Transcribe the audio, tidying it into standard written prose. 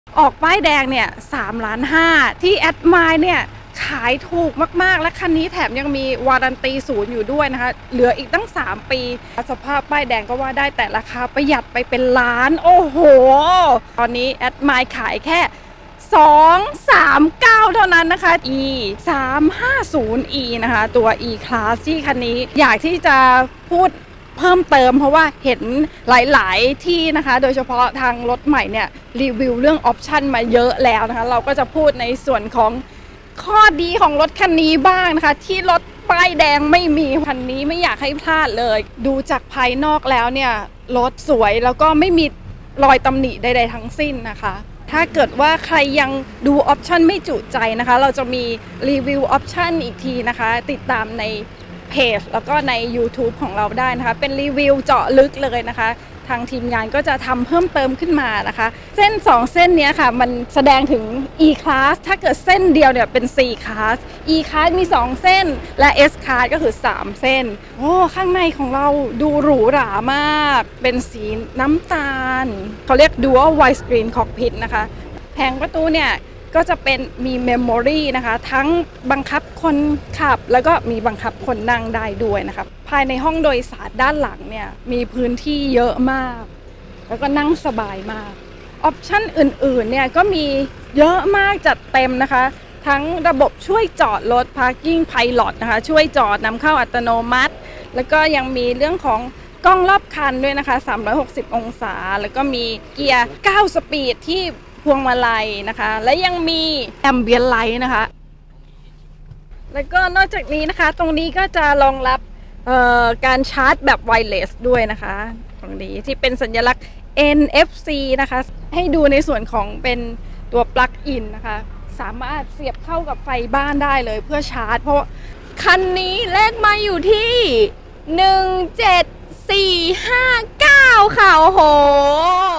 ออกป้ายแดงเนี่ย3.5 ล้านที่แอดมายเนี่ยขายถูกมากๆและคันนี้แถมยังมีวารันตีศูนย์อยู่ด้วยนะคะเหลืออีกตั้ง3 ปีสภาพป้ายแดงก็ว่าได้แต่ราคาประหยัดไปเป็นล้านโอ้โหตอนนี้แอดมายขายแค่239เท่านั้นนะคะ e 350 e นะคะตัว e class ที่คันนี้อยากที่จะพูดเพิ่มเติมเพราะว่าเห็นหลายๆที่นะคะโดยเฉพาะทางรถใหม่เนี่ยรีวิวเรื่องออปชันมาเยอะแล้วนะคะเราก็จะพูดในส่วนของข้อดีของรถคันนี้บ้างนะคะที่รถป้ายแดงไม่มีคันนี้ไม่อยากให้พลาดเลยดูจากภายนอกแล้วเนี่ยรถสวยแล้วก็ไม่มีรอยตำหนิใดๆทั้งสิ้นนะคะถ้าเกิดว่าใครยังดูออปชันไม่จุใจนะคะเราจะมีรีวิวออปชันอีกทีนะคะติดตามในเพจแล้วก็ใน YouTube ของเราได้นะคะเป็นรีวิวเจาะลึกเลยนะคะทางทีมงานก็จะทำเพิ่มเติมขึ้นมานะคะเส้น2เส้นนี้ค่ะมันแสดงถึง E class ถ้าเกิดเส้นเดียวเนี่ยเป็น C class E class มี2เส้นและ S class ก็คือ3เส้นโอ้ข้างในของเราดูหรูหรามากเป็นสีน้ำตาลเขาเรียก Dual Widescreen Cockpit นะคะแผงประตูเนี่ยก็จะเป็นมีเมมโมรีนะคะทั้งบังคับคนขับแล้วก็มีบังคับคนนั่งได้ด้วยนะคะภายในห้องโดยสารด้านหลังเนี่ยมีพื้นที่เยอะมากแล้วก็นั่งสบายมากออปชั่นอื่นๆเนี่ยก็มีเยอะมากจัดเต็มนะคะทั้งระบบช่วยจอดรถ Parking Pilot นะคะช่วยจอดนำเข้าอัตโนมัติแล้วก็ยังมีเรื่องของกล้องรอบคันด้วยนะคะ360 องศาแล้วก็มีเกียร์9 สปีดที่พวงมาลัยนะคะและยังมีแอมเบียนไลท์นะคะแล้วก็นอกจากนี้นะคะตรงนี้ก็จะรองรับการชาร์จแบบไวเลสด้วยนะคะตรงนี้ที่เป็นสัญลักษณ์ NFC นะคะให้ดูในส่วนของเป็นตัวปลั๊กอินนะคะสามารถเสียบเข้ากับไฟบ้านได้เลยเพื่อชาร์จเพราะคันนี้เลขมาอยู่ที่17459ค่ะโอ้โห